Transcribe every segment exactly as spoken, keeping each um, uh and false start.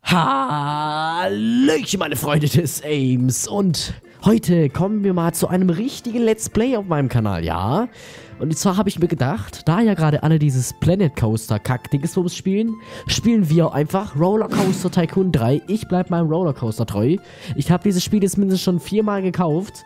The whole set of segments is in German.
Hallöchen, meine Freunde des Aims. Und heute kommen wir mal zu einem richtigen Let's Play auf meinem Kanal, ja? Und zwar habe ich mir gedacht, da ja gerade alle dieses Planet Coaster Kack-Dingsbums spielen, spielen wir einfach Roller Coaster Tycoon drei. Ich bleibe meinem Roller Coaster treu. Ich habe dieses Spiel jetzt mindestens schon viermal gekauft.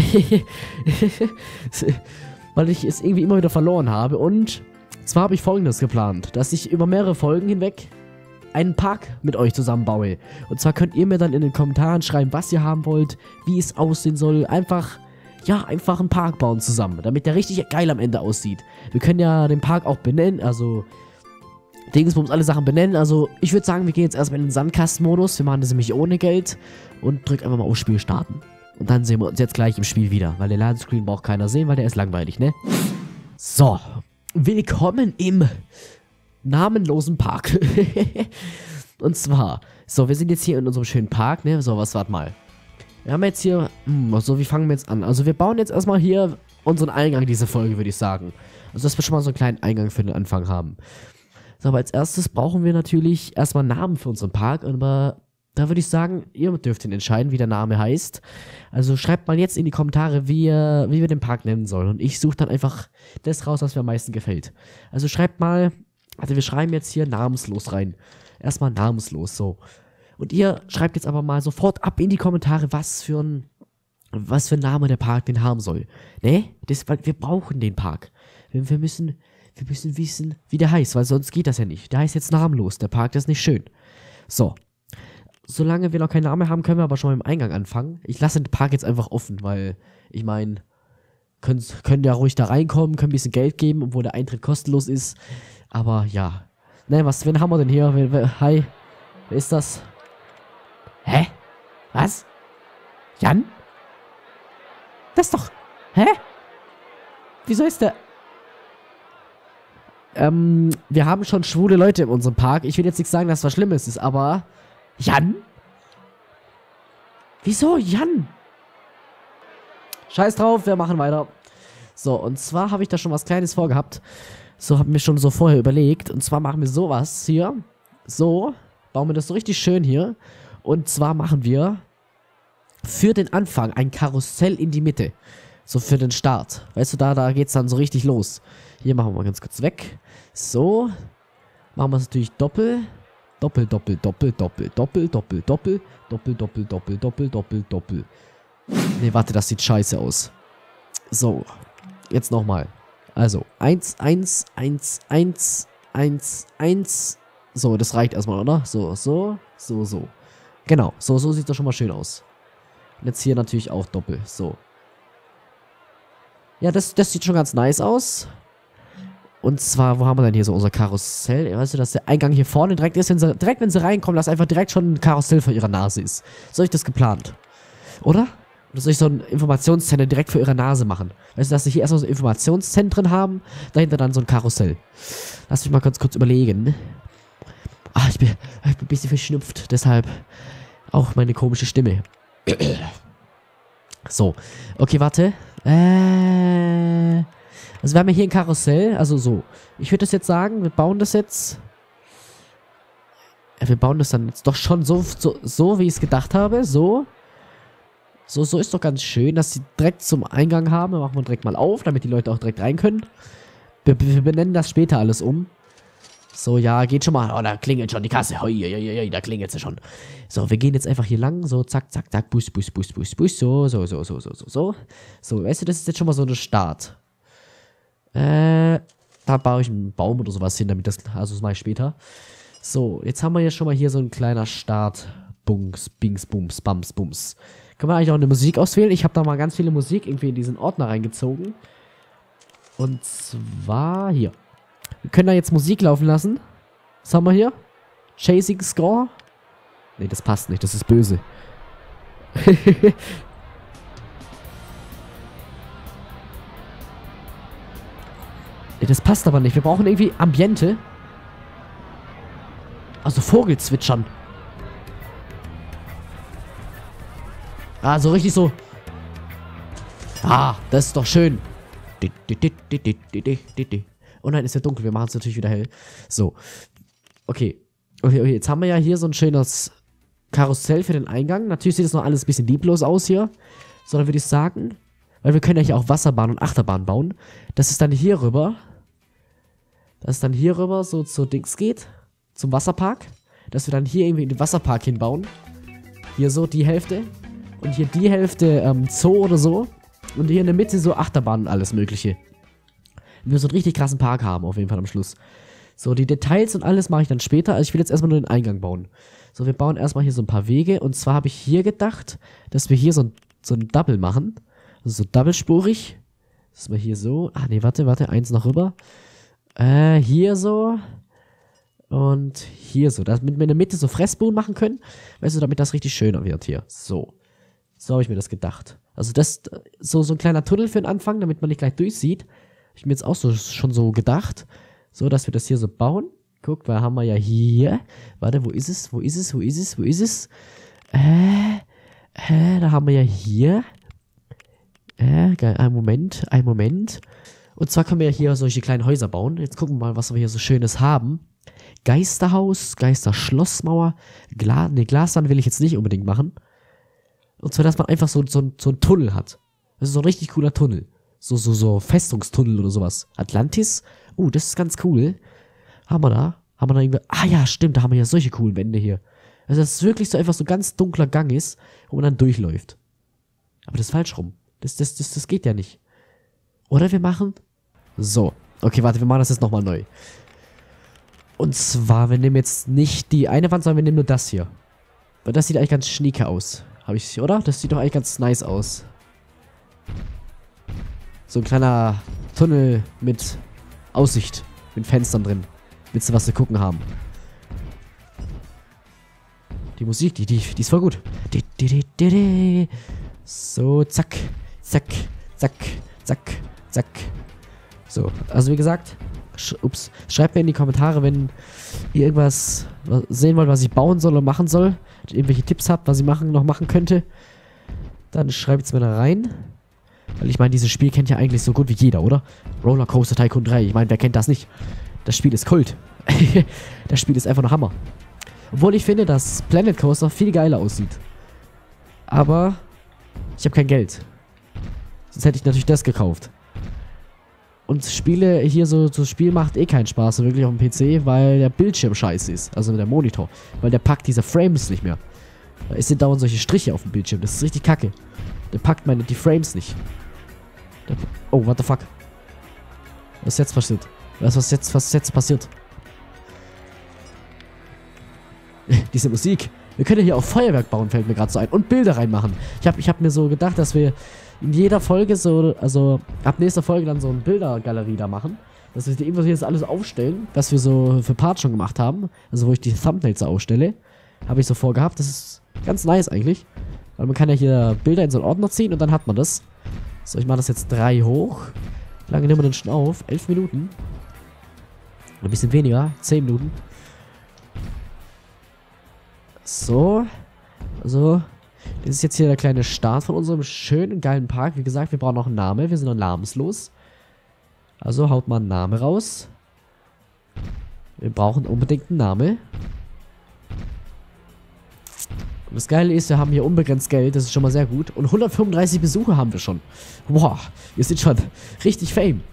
Weil ich es irgendwie immer wieder verloren habe. Und zwar habe ich Folgendes geplant, dass ich über mehrere Folgen hinweg einen Park mit euch zusammenbaue. Und zwar könnt ihr mir dann in den Kommentaren schreiben, was ihr haben wollt, wie es aussehen soll. Einfach, ja, einfach einen Park bauen zusammen, damit der richtig geil am Ende aussieht. Wir können ja den Park auch benennen, also Dingsbums, alle Sachen benennen. Also ich würde sagen, wir gehen jetzt erstmal in den Sandkastenmodus. Wir machen das nämlich ohne Geld und drück einfach mal auf Spiel starten. Und dann sehen wir uns jetzt gleich im Spiel wieder, weil der Ladescreen braucht keiner sehen, weil der ist langweilig, ne? So, willkommen im namenlosen Park. Und zwar, so, wir sind jetzt hier in unserem schönen Park, ne? So, was, warte mal. Wir haben jetzt hier, hm, so, wie fangen wir jetzt an? Also, wir bauen jetzt erstmal hier unseren Eingang dieser Folge, würde ich sagen. Also, dass wir schon mal so einen kleinen Eingang für den Anfang haben. So, aber als erstes brauchen wir natürlich erstmal Namen für unseren Park. Aber da würde ich sagen, ihr dürft ihn entscheiden, wie der Name heißt. Also, schreibt mal jetzt in die Kommentare, wie, ihr, wie wir den Park nennen sollen. Und ich suche dann einfach das raus, was mir am meisten gefällt. Also, schreibt mal. Also wir schreiben jetzt hier namenslos rein. Erstmal namenslos, so. Und ihr schreibt jetzt aber mal sofort ab in die Kommentare, was für ein, was für ein Name der Park den haben soll. Ne? Das, weil wir brauchen den Park. Wir, wir müssen, wir müssen wissen, wie der heißt, weil sonst geht das ja nicht. Der heißt jetzt namenlos, der Park, das ist nicht schön. So. Solange wir noch keinen Namen haben, können wir aber schon mal im Eingang anfangen. Ich lasse den Park jetzt einfach offen, weil, ich meine, können, können ja ruhig da reinkommen, können ein bisschen Geld geben, obwohl der Eintritt kostenlos ist. Aber ja. Ne, was, wen haben wir denn hier? Wer, wer, hi. Wer ist das? Hä? Was? Jan? Das ist doch... Hä? Wieso ist der... Ähm, wir haben schon schwule Leute in unserem Park. Ich will jetzt nicht sagen, dass was Schlimmes ist, aber... Jan? Wieso Jan? Scheiß drauf, wir machen weiter. So, und zwar habe ich da schon was Kleines vorgehabt. So, haben wir schon so vorher überlegt. Und zwar machen wir sowas hier. So, bauen wir das so richtig schön hier. Und zwar machen wir für den Anfang ein Karussell in die Mitte. So für den Start. Weißt du, da, da geht es dann so richtig los. Hier machen wir mal ganz kurz weg. So. Machen wir es natürlich doppel. Doppel, doppel, doppel, doppel, doppel, doppel, doppel, doppel, doppel, doppel, doppel, doppel, doppel. Ne, warte, das sieht scheiße aus. So. Jetzt nochmal. Also, eins, eins, eins, eins, eins, eins. So, das reicht erstmal, oder? So, so, so, so. Genau, so, so sieht das schon mal schön aus. Und jetzt hier natürlich auch doppel, so. Ja, das, das sieht schon ganz nice aus. Und zwar, wo haben wir denn hier so unser Karussell? Weißt du, dass der Eingang hier vorne direkt ist, wenn sie, direkt wenn sie reinkommen, dass einfach direkt schon ein Karussell vor ihrer Nase ist. So habe ich das geplant. Oder? Oder soll ich so ein Informationszentrum direkt vor ihrer Nase machen? Weißt du, dass sie hier erstmal so Informationszentren haben, dahinter dann so ein Karussell. Lass mich mal ganz kurz überlegen. Ah, ich bin, ich bin ein bisschen verschnupft, deshalb auch meine komische Stimme. So, okay, warte. Äh, also wir haben ja hier ein Karussell, also so. Ich würde das jetzt sagen, wir bauen das jetzt... Ja, wir bauen das dann jetzt doch schon so, so, so wie ich es gedacht habe, so... So, so ist doch ganz schön, dass sie direkt zum Eingang haben. Machen wir direkt mal auf, damit die Leute auch direkt rein können. Wir, wir benennen das später alles um. So, ja, geht schon mal. Oh, da klingelt schon die Kasse. Hoi, hoi, hoi, da klingelt sie schon. So, wir gehen jetzt einfach hier lang. So, zack, zack, zack. Bus, bus, bus, bus, bus. So, so, so, so, so, so, so. So, weißt du, das ist jetzt schon mal so ein Start. Äh, da baue ich einen Baum oder sowas hin, damit das... Also, das mache ich später. So, jetzt haben wir ja schon mal hier so ein kleiner Start. Bungs, Bings, Bums, Bams, Bums. Können wir eigentlich auch eine Musik auswählen? Ich habe da mal ganz viele Musik irgendwie in diesen Ordner reingezogen. Und zwar hier. Wir können da jetzt Musik laufen lassen. Was haben wir hier? Chasing Score? Ne, das passt nicht. Das ist böse. Ne, das passt aber nicht. Wir brauchen irgendwie Ambiente. Also Vogelzwitschern. Ah, so richtig so. Ah, das ist doch schön. Oh nein, ist ja dunkel. Wir machen es natürlich wieder hell. So. Okay. Okay, okay, jetzt haben wir ja hier so ein schönes Karussell für den Eingang. Natürlich sieht das noch alles ein bisschen lieblos aus hier. So, dann würde ich sagen, weil wir können ja hier auch Wasserbahn und Achterbahn bauen. Dass es dann hier rüber, dass es dann hier rüber so zu Dings geht, zum Wasserpark. Dass wir dann hier irgendwie in den Wasserpark hinbauen. Hier so die Hälfte. Und hier die Hälfte ähm, Zoo oder so. Und hier in der Mitte so Achterbahn und alles mögliche. Wir so einen richtig krassen Park haben, auf jeden Fall am Schluss. So, die Details und alles mache ich dann später. Also ich will jetzt erstmal nur den Eingang bauen. So, wir bauen erstmal hier so ein paar Wege. Und zwar habe ich hier gedacht, dass wir hier so ein, so ein Double machen. Also so doppelspurig. Das ist mal hier so. Ah, nee, warte, warte. Eins noch rüber. Äh, hier so. Und hier so. Damit wir in der Mitte so Fressbuden machen können. Weißt du, damit das richtig schöner wird hier. So. So habe ich mir das gedacht. Also das, so, so ein kleiner Tunnel für den Anfang, damit man nicht gleich durchsieht. Habe ich mir jetzt auch so, schon so gedacht. So, dass wir das hier so bauen. Guckt, weil haben wir ja hier. Warte, wo ist es? Wo ist es? Wo ist es? Wo ist es? Äh, äh, da haben wir ja hier. Äh, geil, ein Moment, ein Moment. Und zwar können wir ja hier solche kleinen Häuser bauen. Jetzt gucken wir mal, was wir hier so Schönes haben. Geisterhaus, Geisterschlossmauer. Gla ne, Glaswand will ich jetzt nicht unbedingt machen. Und zwar, dass man einfach so, so, so einen Tunnel hat. Das ist so ein richtig cooler Tunnel. So, so, so Festungstunnel oder sowas. Atlantis. Oh, das ist ganz cool. Haben wir da? Haben wir da irgendwie... Ah ja, stimmt, da haben wir ja solche coolen Wände hier. Also, dass es wirklich so einfach so ganz dunkler Gang ist, wo man dann durchläuft. Aber das ist falsch rum. Das, das, das, das geht ja nicht. Oder wir machen... So. Okay, warte, wir machen das jetzt nochmal neu. Und zwar, wir nehmen jetzt nicht die eine Wand, sondern wir nehmen nur das hier. Weil das sieht eigentlich ganz schnieke aus. Habe ich, oder? Das sieht doch eigentlich ganz nice aus. So ein kleiner Tunnel mit Aussicht. Mit Fenstern drin. Willst du was zu gucken haben? Die Musik, die, die, die ist voll gut. Die, die, die, die, die. So, zack, zack, zack, zack, zack. So, also wie gesagt, sch ups, schreibt mir in die Kommentare, wenn ihr irgendwas sehen wollt, was ich bauen soll oder machen soll. Irgendwelche Tipps habt, was ich machen, noch machen könnte. Dann schreibt es mir da rein. Weil ich meine, dieses Spiel kennt ja eigentlich so gut wie jeder, oder? Rollercoaster Tycoon drei, ich meine, wer kennt das nicht? Das Spiel ist Kult. Das Spiel ist einfach nur Hammer. Obwohl ich finde, dass Planet Coaster viel geiler aussieht. Aber ich habe kein Geld. Sonst hätte ich natürlich das gekauft. Und Spiele hier so, so Spiel macht eh keinen Spaß, so wirklich auf dem P C, weil der Bildschirm scheiße ist. Also der Monitor. Weil der packt diese Frames nicht mehr. Da sind dauernd solche Striche auf dem Bildschirm. Das ist richtig kacke. Der packt meine die Frames nicht. Der, oh, what the fuck. Was ist jetzt passiert? Was ist jetzt, was ist jetzt passiert? Diese Musik. Wir können ja hier auch Feuerwerk bauen, fällt mir gerade so ein. Und Bilder reinmachen. Ich habe ich hab mir so gedacht, dass wir in jeder Folge so, also ab nächster Folge dann so eine Bildergalerie da machen. Dass wir irgendwas jetzt alles aufstellen, was wir so für Parts schon gemacht haben. Also wo ich die Thumbnails so aufstelle. Habe ich so vorgehabt. Das ist ganz nice eigentlich. Weil man kann ja hier Bilder in so einen Ordner ziehen und dann hat man das. So, ich mache das jetzt drei hoch. Wie lange nehmen wir denn schon auf? Elf Minuten. Ein bisschen weniger. Zehn Minuten. So. Also, das ist jetzt hier der kleine Start von unserem schönen, geilen Park. Wie gesagt, wir brauchen noch einen Namen. Wir sind noch namenslos. Also, haut mal einen Namen raus. Wir brauchen unbedingt einen Namen. Und das Geile ist, wir haben hier unbegrenzt Geld. Das ist schon mal sehr gut. Und hundertfünfunddreißig Besucher haben wir schon. Boah, wir sind schon richtig Fame.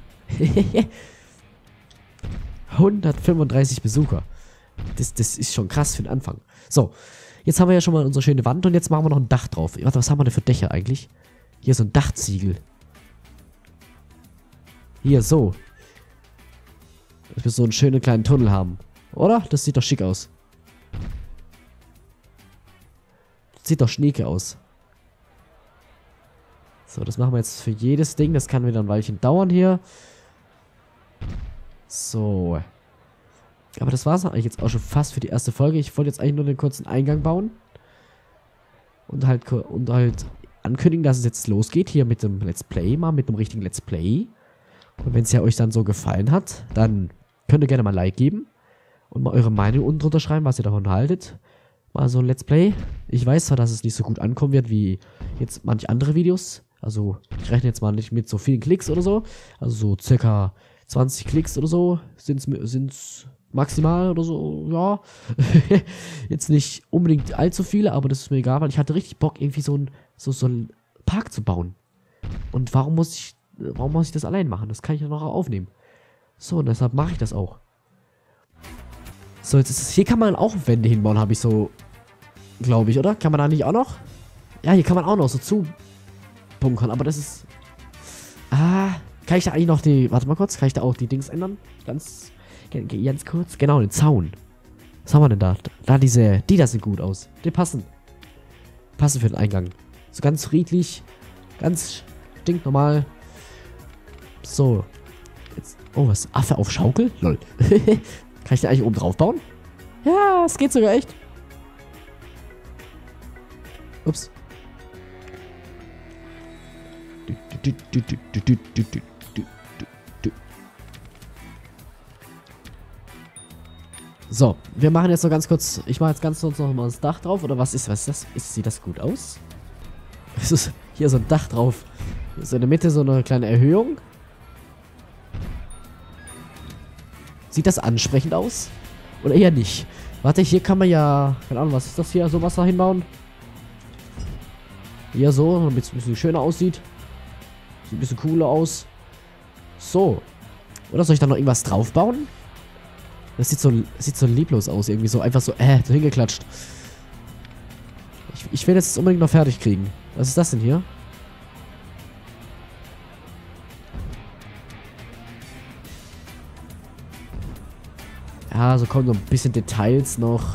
hundertfünfunddreißig Besucher. Das, das ist schon krass für den Anfang. So, jetzt haben wir ja schon mal unsere schöne Wand und jetzt machen wir noch ein Dach drauf. Warte, was haben wir denn für Dächer eigentlich? Hier so ein Dachziegel. Hier, so. Dass wir so einen schönen kleinen Tunnel haben. Oder? Das sieht doch schick aus. Das sieht doch schnieke aus. So, das machen wir jetzt für jedes Ding. Das kann wieder ein Weilchen dauern hier. So. Aber das war es eigentlich jetzt auch schon fast für die erste Folge. Ich wollte jetzt eigentlich nur den kurzen Eingang bauen. Und halt, und halt ankündigen, dass es jetzt losgeht hier mit dem Let's Play. Mal mit dem richtigen Let's Play. Und wenn es ja euch dann so gefallen hat, dann könnt ihr gerne mal ein Like geben. Und mal eure Meinung unten drunter schreiben, was ihr davon haltet. Mal so ein Let's Play. Ich weiß zwar, dass es nicht so gut ankommen wird wie jetzt manche andere Videos. Also ich rechne jetzt mal nicht mit so vielen Klicks oder so. Also so circa zwanzig Klicks oder so sind es Maximal oder so, ja. Jetzt nicht unbedingt allzu viele, aber das ist mir egal, weil ich hatte richtig Bock, irgendwie so ein so, so einen Park zu bauen. Und warum muss ich, warum muss ich das allein machen? Das kann ich ja noch aufnehmen. So, und deshalb mache ich das auch. So, jetzt ist es, hier kann man auch Wände hinbauen, habe ich so, glaube ich, oder? Kann man da nicht auch noch? Ja, hier kann man auch noch so zubunkern, aber das ist, ah, kann ich da eigentlich noch die, warte mal kurz, kann ich da auch die Dings ändern? Ganz, ganz kurz, genau, den Zaun. Was haben wir denn da? Da diese, die da sehen gut aus. Die passen. Passen für den Eingang. So ganz friedlich, ganz stinknormal. So. Jetzt, oh, was? Affe auf Schaukel? Lol. Kann ich den eigentlich oben drauf bauen? Ja, es geht sogar echt. Ups. So, wir machen jetzt noch ganz kurz. Ich mache jetzt ganz kurz noch mal das Dach drauf. Oder was ist, was ist das? Ist, sieht das gut aus? Es ist hier so ein Dach drauf. So in der Mitte so eine kleine Erhöhung. Sieht das ansprechend aus? Oder eher nicht? Warte, hier kann man ja... Keine Ahnung, was ist das hier? So was da hinbauen? Hier so, damit es ein bisschen schöner aussieht. Sieht ein bisschen cooler aus. So. Oder soll ich da noch irgendwas draufbauen? Das sieht so, sieht so lieblos aus. Irgendwie so einfach so, äh, so hingeklatscht. Ich, ich will jetzt unbedingt noch fertig kriegen. Was ist das denn hier? Ja, so kommen noch ein bisschen Details noch.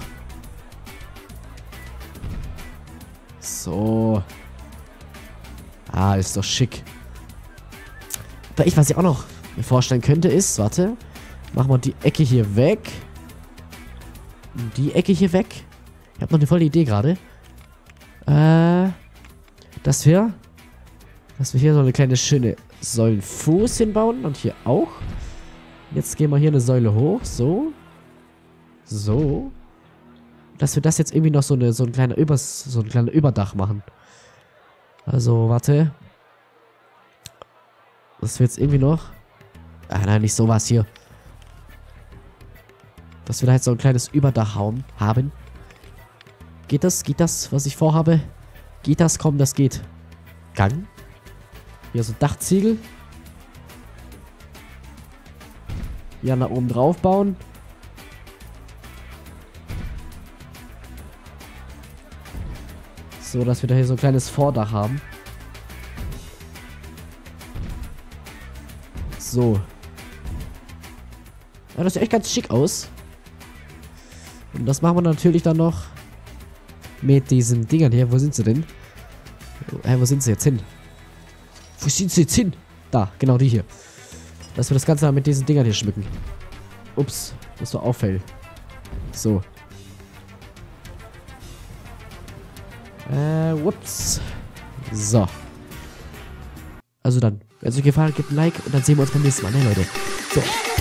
So. Ah, ist doch schick. Aber ich, was ich auch noch mir vorstellen könnte, ist, warte, machen wir die Ecke hier weg. Die Ecke hier weg. Ich habe noch eine volle Idee gerade. Äh, dass wir, dass wir hier so eine kleine schöne Säulenfuß hinbauen und hier auch. Jetzt gehen wir hier eine Säule hoch, so. So. Dass wir das jetzt irgendwie noch so eine, so ein kleiner Übers, so ein kleiner Überdach machen. Also, warte. Dass wir jetzt irgendwie noch... Ah, nein, nicht sowas hier. Dass wir da jetzt so ein kleines Überdach haben. haben. Geht das? Geht das, was ich vorhabe? Geht das? Komm, das geht. Gang. Hier so Dachziegel. Hier nach oben drauf bauen. So, dass wir da hier so ein kleines Vordach haben. So. Ja, das sieht echt ganz schick aus. Und das machen wir natürlich dann noch mit diesen Dingern hier. Wo sind sie denn? Hä, wo sind sie jetzt hin? Wo sind sie jetzt hin? Da, genau die hier. Dass wir das Ganze mit diesen Dingern hier schmücken. Ups, das so auffällt. So. Äh, whoops. So. Also dann, wenn es euch gefallen hat, gebt ein Like und dann sehen wir uns beim nächsten Mal, ne Leute? So.